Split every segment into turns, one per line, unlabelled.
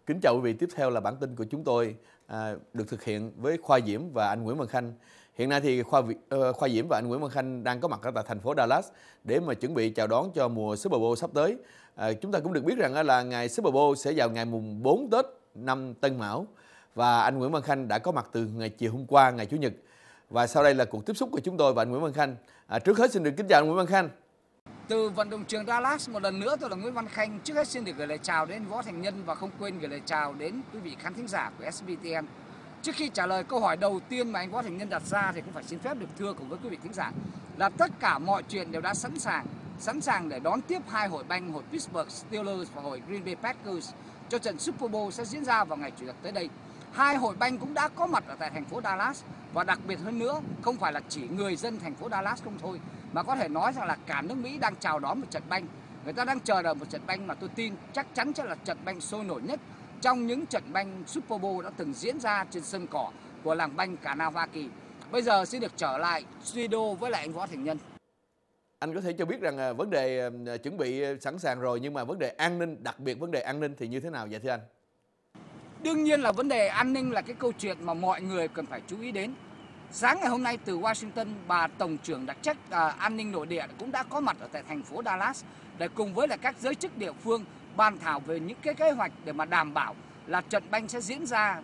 Kính chào quý vị, tiếp theo là bản tin của chúng tôi được thực hiện với Khoa Diễm và anh Nguyễn Văn Khanh. Hiện nay thì Khoa Diễm và anh Nguyễn Văn Khanh đang có mặt ở tại thành phố Dallas để mà chuẩn bị chào đón cho mùa Super Bowl sắp tới. Chúng ta cũng được biết rằng là ngày Super Bowl sẽ vào ngày mùng 4 Tết năm Tân Mão. Và anh Nguyễn Văn Khanh đã có mặt từ ngày chiều hôm qua, ngày Chủ nhật. Và sau đây là cuộc tiếp xúc của chúng tôi và anh Nguyễn Văn Khanh. Trước hết xin được kính chào anh Nguyễn Văn Khanh.
Từ vận động trường Dallas một lần nữa, tôi là Nguyễn Văn Khanh. Trước hết xin được gửi lời chào đến Võ Thành Nhân và không quên gửi lời chào đến quý vị khán thính giả của SBTN. Trước khi trả lời câu hỏi đầu tiên mà anh Võ Thành Nhân đặt ra thì cũng phải xin phép được thưa cùng với quý vị thính giả là tất cả mọi chuyện đều đã sẵn sàng để đón tiếp hai hội banh, hội Pittsburgh Steelers và hội Green Bay Packers cho trận Super Bowl sẽ diễn ra vào ngày Chủ nhật tới đây. Hai hội banh cũng đã có mặt ở tại thành phố Dallas và đặc biệt hơn nữa, không phải là chỉ người dân thành phố Dallas không thôi, mà có thể nói rằng là cả nước Mỹ đang chào đón một trận banh. Người ta đang chờ đợi một trận banh mà tôi tin chắc chắn sẽ là trận banh sôi nổi nhất trong những trận banh Super Bowl đã từng diễn ra trên sân cỏ của làng banh Cà Na Hoa Kỳ. Bây giờ xin được trở lại studio với lại anh Võ Thành Nhân.
Anh có thể cho biết rằng vấn đề chuẩn bị sẵn sàng rồi, nhưng mà vấn đề an ninh, đặc biệt vấn đề an ninh thì như thế nào vậy thưa anh?
Đương nhiên là vấn đề an ninh là cái câu chuyện mà mọi người cần phải chú ý đến. Sáng ngày hôm nay từ Washington, bà Tổng trưởng đặc trách an ninh nội địa cũng đã có mặt ở tại thành phố Dallas để cùng với lại các giới chức địa phương bàn thảo về những cái kế hoạch để mà đảm bảo là trận banh sẽ diễn ra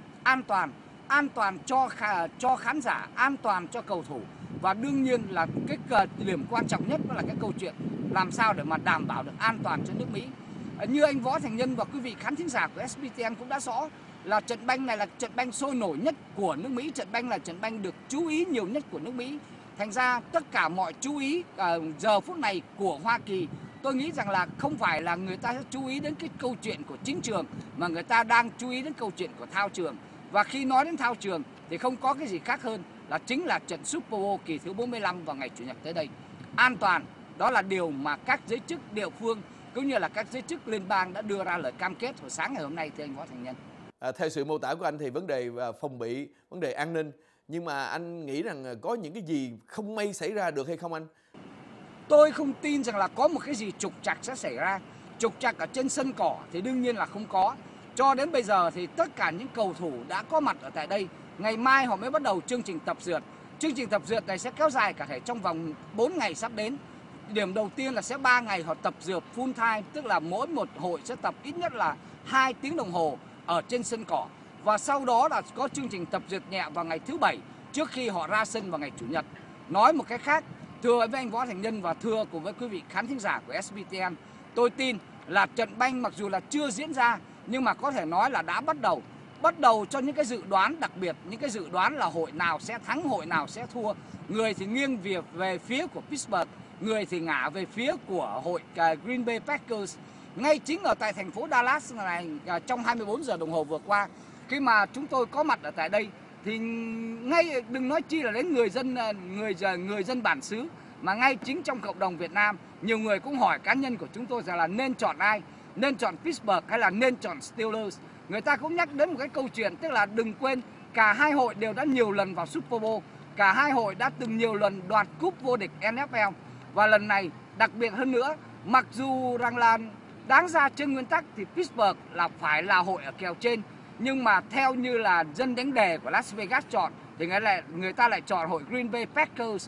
an toàn cho khán giả, an toàn cho cầu thủ. Và đương nhiên là cái điểm quan trọng nhất đó là cái câu chuyện làm sao để mà đảm bảo được an toàn cho nước Mỹ. Như anh Võ Thành Nhân và quý vị khán thính giả của SBTN cũng đã rõ là trận banh này là trận banh sôi nổi nhất của nước Mỹ, trận banh là trận banh được chú ý nhiều nhất của nước Mỹ. Thành ra tất cả mọi chú ý giờ phút này của Hoa Kỳ, tôi nghĩ rằng là không phải là người ta sẽ chú ý đến cái câu chuyện của chính trường, mà người ta đang chú ý đến câu chuyện của thao trường. Và khi nói đến thao trường thì không có cái gì khác hơn là chính là trận Super Bowl kỳ thứ 45 vào ngày Chủ nhật tới đây. An toàn, đó là điều mà các giới chức địa phương cũng như là các giới chức liên bang đã đưa ra lời cam kết hồi sáng ngày hôm nay thưa anh Võ Thành Nhân.
Theo sự mô tả của anh thì vấn đề phòng bị, vấn đề an ninh, nhưng mà anh nghĩ rằng có những cái gì không may xảy ra được hay không anh?
Tôi không tin rằng là có một cái gì trục trặc sẽ xảy ra. Trục trặc ở trên sân cỏ thì đương nhiên là không có. Cho đến bây giờ thì tất cả những cầu thủ đã có mặt ở tại đây. Ngày mai họ mới bắt đầu chương trình tập dượt. Chương trình tập dượt này sẽ kéo dài cả thể trong vòng 4 ngày sắp đến. Điểm đầu tiên là sẽ 3 ngày họ tập dượt full time, tức là mỗi một hội sẽ tập ít nhất là 2 tiếng đồng hồ ở trên sân cỏ. Và sau đó là có chương trình tập dượt nhẹ vào ngày thứ Bảy trước khi họ ra sân vào ngày Chủ nhật. Nói một cách khác, thưa với anh Võ Thành Nhân và thưa cùng với quý vị khán thính giả của SBTN, tôi tin là trận banh mặc dù là chưa diễn ra nhưng mà có thể nói là đã bắt đầu cho những cái dự đoán đặc biệt, những cái dự đoán là hội nào sẽ thắng, hội nào sẽ thua. Người thì nghiêng về phía của Pittsburgh, người thì ngả về phía của hội Green Bay Packers. Ngay chính ở tại thành phố Dallas này, trong 24 giờ đồng hồ vừa qua, khi mà chúng tôi có mặt ở tại đây thì ngay đừng nói chi là đến người dân bản xứ, mà ngay chính trong cộng đồng Việt Nam, nhiều người cũng hỏi cá nhân của chúng tôi rằng là nên chọn ai, nên chọn Pittsburgh hay là nên chọn Steelers. Người ta cũng nhắc đến một cái câu chuyện, tức là đừng quên cả hai hội đều đã nhiều lần vào Super Bowl, cả hai hội đã từng nhiều lần đoạt cúp vô địch NFL. Và lần này đặc biệt hơn nữa, mặc dù rằng là đáng ra trên nguyên tắc thì Pittsburgh là phải là hội ở kèo trên, nhưng mà theo như là dân đánh đề của Las Vegas chọn thì người ta lại chọn hội Green Bay Packers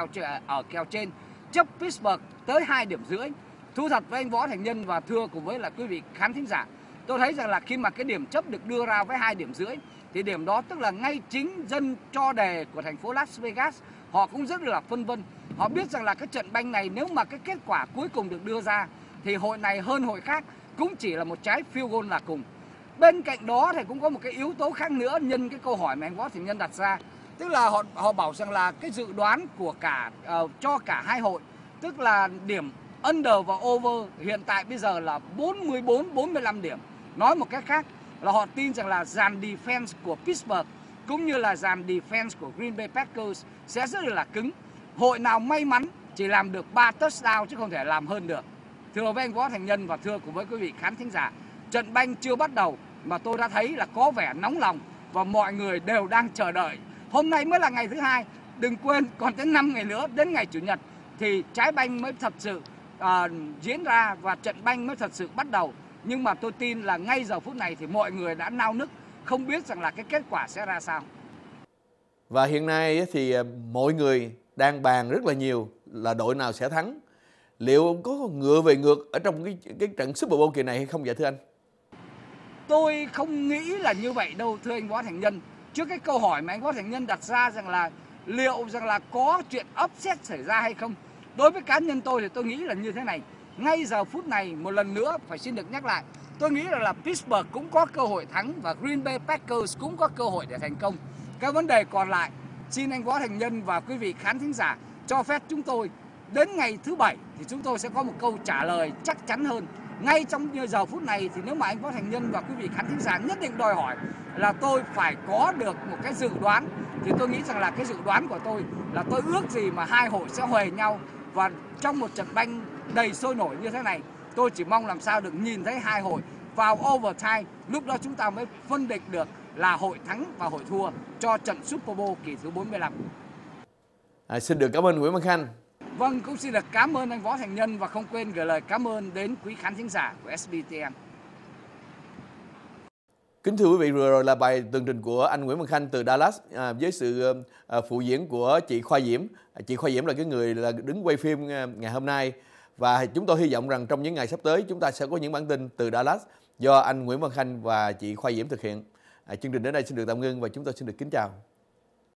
ở kèo trên, chấp Pittsburgh tới 2,5 điểm. Thú thật với anh Võ Thành Nhân và thưa cùng với là quý vị khán thính giả, tôi thấy rằng là khi mà cái điểm chấp được đưa ra với 2,5 điểm thì điểm đó tức là ngay chính dân cho đề của thành phố Las Vegas họ cũng rất là phân vân. Họ biết rằng là cái trận banh này nếu mà cái kết quả cuối cùng được đưa ra thì hội này hơn hội khác cũng chỉ là một trái field goal là cùng. Bên cạnh đó thì cũng có một cái yếu tố khác nữa nhân cái câu hỏi mà anh Võ Thành Nhân đặt ra. Tức là họ bảo rằng là cái dự đoán của cho cả hai hội, tức là điểm under và over hiện tại bây giờ là 44-45 điểm. Nói một cách khác là họ tin rằng là dàn defense của Pittsburgh cũng như là dàn defense của Green Bay Packers sẽ rất là cứng. Hội nào may mắn chỉ làm được 3 touchdown chứ không thể làm hơn được. Thưa với anh Võ Thành Nhân và thưa cùng với quý vị khán thính giả, trận banh chưa bắt đầu mà tôi đã thấy là có vẻ nóng lòng và mọi người đều đang chờ đợi. Hôm nay mới là ngày thứ hai, đừng quên còn tới 5 ngày nữa đến ngày Chủ nhật thì trái banh mới thật sự diễn ra và trận banh mới thật sự bắt đầu. Nhưng mà tôi tin là ngay giờ phút này thì mọi người đã nao nức, không biết rằng là cái kết quả sẽ ra sao.
Và hiện nay thì mọi người đang bàn rất là nhiều là đội nào sẽ thắng. Liệu có ngựa về ngược ở trong cái trận Super Bowl kỳ này hay không vậy thưa anh?
Tôi không nghĩ là như vậy đâu thưa anh Võ Thành Nhân. Trước cái câu hỏi mà anh Võ Thành Nhân đặt ra rằng là liệu rằng là có chuyện upset xảy ra hay không. Đối với cá nhân tôi thì tôi nghĩ là như thế này. Ngay giờ phút này một lần nữa phải xin được nhắc lại. Tôi nghĩ là Pittsburgh cũng có cơ hội thắng và Green Bay Packers cũng có cơ hội để thành công. Cái vấn đề còn lại, xin anh Võ Thành Nhân và quý vị khán thính giả cho phép chúng tôi đến ngày thứ Bảy thì chúng tôi sẽ có một câu trả lời chắc chắn hơn. Ngay trong giờ phút này thì nếu mà anh Võ Thành Nhân và quý vị khán thính giả nhất định đòi hỏi là tôi phải có được một cái dự đoán, thì tôi nghĩ rằng là cái dự đoán của tôi là tôi ước gì mà hai hội sẽ huề nhau, và trong một trận banh đầy sôi nổi như thế này, tôi chỉ mong làm sao được nhìn thấy hai hội vào overtime. Lúc đó chúng ta mới phân định được là hội thắng và hội thua cho trận Super Bowl kỳ thứ 45.
Xin được cảm ơn Nguyễn Văn Khanh.
Vâng, cũng xin được cảm ơn anh Võ Thành Nhân và không quên gửi lời cảm ơn đến quý khán thính giả của SBTN.
Kính thưa quý vị, vừa rồi là bài tường trình của anh Nguyễn Văn Khanh từ Dallas với sự phụ diễn của chị Khoa Diễm. Chị Khoa Diễm là cái người là đứng quay phim ngày hôm nay, và chúng tôi hy vọng rằng trong những ngày sắp tới chúng ta sẽ có những bản tin từ Dallas do anh Nguyễn Văn Khanh và chị Khoa Diễm thực hiện. Chương trình đến đây xin được tạm ngưng và chúng tôi xin được kính chào.